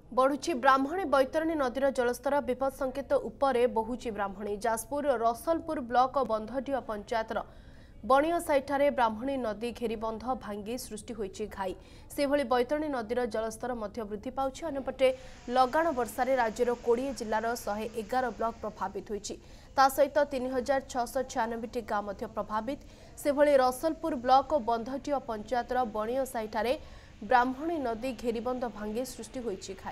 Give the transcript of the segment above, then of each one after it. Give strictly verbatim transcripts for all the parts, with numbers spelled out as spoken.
बढ़ुची ब्राह्मणी बैतरणी नदीर जलस्तर विपद संकेत उपरे बहुची ब्राह्मणी जाजपुर रसलपुर ब्लॉक बंधडिया पंचायतर बणिया साइठारे ब्राह्मणी नदी घेरीबंध भांगी सृष्टि होईची घाई सेभली बैतरणी नदीर जलस्तर मध्य वृद्धि पाउछि। अन्यपटे लगाण वर्षारे राज्यर कोड़े जिलार शहे एगार ब्लॉक प्रभावित होईची ता सहित तीन हजार छःश छियानबे गाँ मध्य प्रभावित सेभली रसलपुर ब्लॉक बंधडिया पंचायतर बणिया साइठारे ब्राह्मणी नदी घेरीबंध भांगी सृष्टि होईची घाई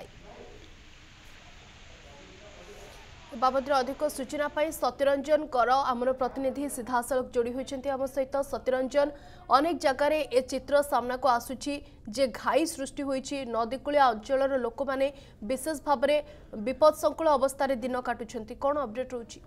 बाबद अधिक सूचना पाई सत्यरंजन कर आमर प्रतिनिधि सीधासलख जोड़ी होती आम सहित सत्यरंजन अनेक जगार ए चित्र सामना को आसुची जे घाई सृष्टि होईची नदीकूलिया अंचल लोक माने विशेष भाव में विपद संकुल अवस्था दिन काटुछंती कौन अपडेट रोची?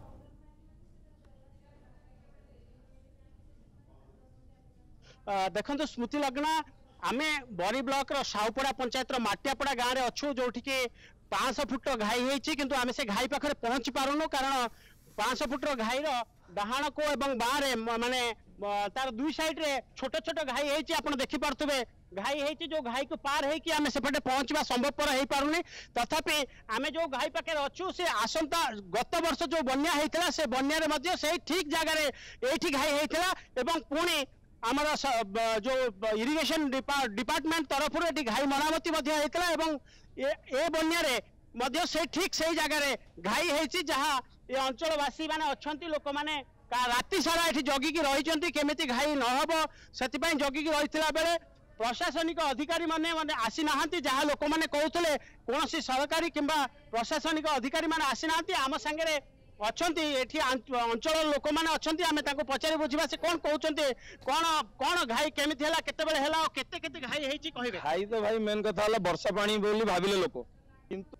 देखो स्मृति लग्ना आमे बरी ब्लॉक साउपड़ा पंचायत माटियापड़ा गाँव में अच्छु जो पाँच सौ फुट घाई होती किंतु आमे से घाई पाखे पहुंची पारुनु कारण पाँच सौ फुट घाई डाहाण को एवं बारे माने तार दुई साइड रे छोट छोट घाई होती आप देखी पारे घाई होती जो घाई को पार होती आमे सेपटे पहुंचवा संभवपर हो पारुनी तथापि आमे जो घाई पाखे अच्छु से आसंता गत वर्ष जो बन्या होता से बन्या से ठीक जगार ये घाई होता एवं पुणी आमर जो इरिगेशन डिपार्टमेंट तरफ घाई मरामती होता ए बन्या से ठीक से जगार घाई होती जहाँ ये अंचलवासी मैंने अच्छा लोक मैंने राति सारा ये जगिकी रही केमी घाई नहब से जगिकी रही बेले प्रशासनिक अधिकारी माने माने आसी नाहांती जहाँ लोक मैंने कहते कौन सरकारी किंबा प्रशासनिक अधिकारी माने आसी नाहांती आम सांगे अच्छी एठी अंचल लोक मैंने अच्छी आम पचारि बुझा से कौन कहते कौन कौन घाई केमी है केते बेले है केते केते घाई है कहे घाई तो भाई मेन कथा है वर्षा पानी बोली भाविले लोक किंतु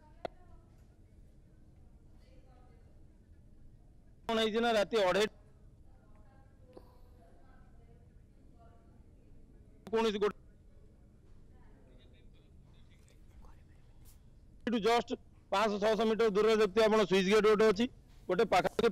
ना राति अढ़े कौन जस्ट पाँच छःश मीटर दूर देखते आप स्विच गेट गोटे अच्छी गोटे पाखापाखि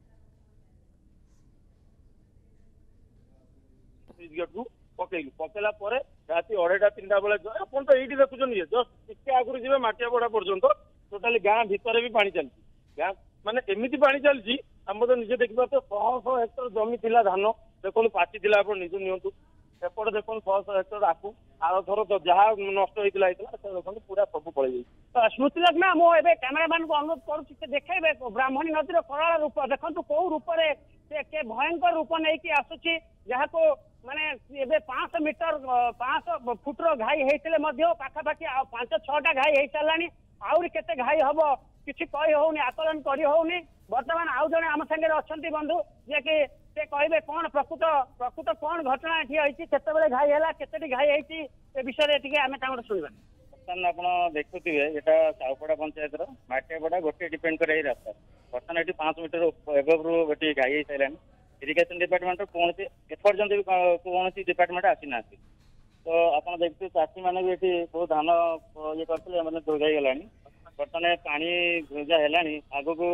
स्विच गेट को पकईलु पकेला राति अढ़ेटा तीन बेले आप तो ये देखुन जस्ट टे आगुरी जी माटियापड़ा पर्यंत टोटाली गाँ भितर भी पानी चलती गाँ माने एमती पानी चलती आम तो निजे देखा तो शह शह हेक्टर जमी थी धान देखो पाची थी आप निजे नियंतु एपटे देखो शह शह हेक्टर आकु आर थर तो जहाँ नष्ट होता देखो पूरा सब पड़े जाए। स्मृति लग्ना मुझे कैमेरामैन को अनुरोध करुच्चे देखे ब्राह्मणी नदीर कराल रूप देखो कौ रूप से भयंकर रूप नहीं आसुची जहाँ को माने पाँच सौ मीटर पाँच सौ फुटर घाई होते पाखापाखि पांच छटा घाई हो सारे आहरी केते घाई हम किसी कही होनी आकलन कर होनी बर्तमान आउ जड़े आम सागर अच्छा बंधु जे कि से कहे कौन प्रकृत प्रकृत कौन घटना ये केते घाई है केते घाई होती विषय आम शुणा बर्तमान आप देखुए यहाँ साउपड़ा पंचायत माटियापड़ा गोटे डिपेंड करे रास्ता बर्तमान ये पांच मीटर एबव गोटे घाई हो सारे इरिगेशन डिपार्टमेंट कौन एपर्यंत भी कौन डिपार्टमेंट आसी ना तो आप देखते चाषी मैंने भी ये बहुत धान ये करते दुर्गाई गला बर्तमान पानी जहाँ है आग को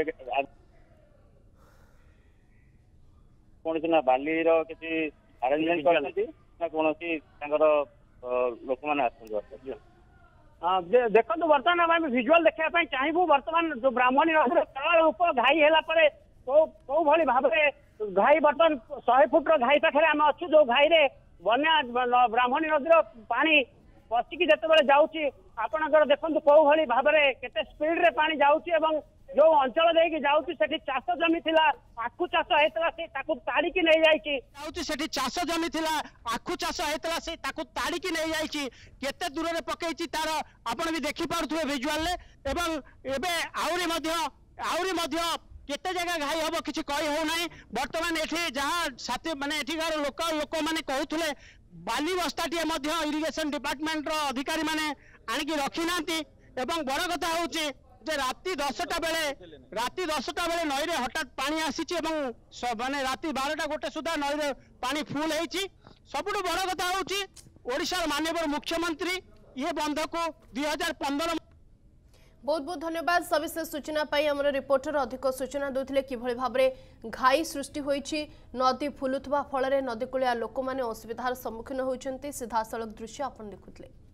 कौन ना बाली किसी आरेंजमेंट कर कौन लोक मैंने देखो बर्तमान आम भिजुआल देखा चाहबू बर्तमान जो ब्राह्मणी नदी कराल रूप घाई है कौ भाई भाव घाई बर्तमान शहे फुट्र घाई पाखे आम अच्छु जो घाई रे बन्या ब्राह्मणी नदीर पानी पशिकी जिते जाऊँगी आपणकर देखो कौ भाई भाव में केते स्पीड रे पानी जाऊँगी एवं जो अंचल देकी जाऊँगी सेठी चाष जमी थिला आखु चाष होता से ताड़िकी नहीं जाऊँगी सेठी चाष जमी थिला आखु चाष होता से ताड़िकी नहीं जाइए केते दूर में पकई तार आपण भी देखि पारुथुबे विजुअल एवं एबे आउरी मध्य आउरी मध्य केते जगह घाई हम किसी कही हो ना बर्तमान ये जहाँ साथी माने एठिकार लोक लोक मैंने कहते बाली बस्ताटे इरिगेशन डिपार्टमेंट अधिकारी माने आणिकी रखी ना बड़ कथा हूँ जे राति दसटा बेले राति दसटा बेले नई रे हठात पानी आसी माने राति बारटा गोटे सुधा नई रे पानी फुल होती सबुठ बड़ कथा हूँ ओडिशा माननीय मुख्यमंत्री ये बंध को दुई हजार पंद्रह बहुत बहुत धन्यवाद सविशेष सूचना पाई हमर रिपोर्टर अधिक सूचना देउथिले किभଳି भाबरे घाई सृष्टि होईछि नदी फुलुथबा फଳରେ नदीकूलिया लोक माने असुविधार सम्मुखीन होइछन्ति सीधासळख दृश्य आपण देखुथले।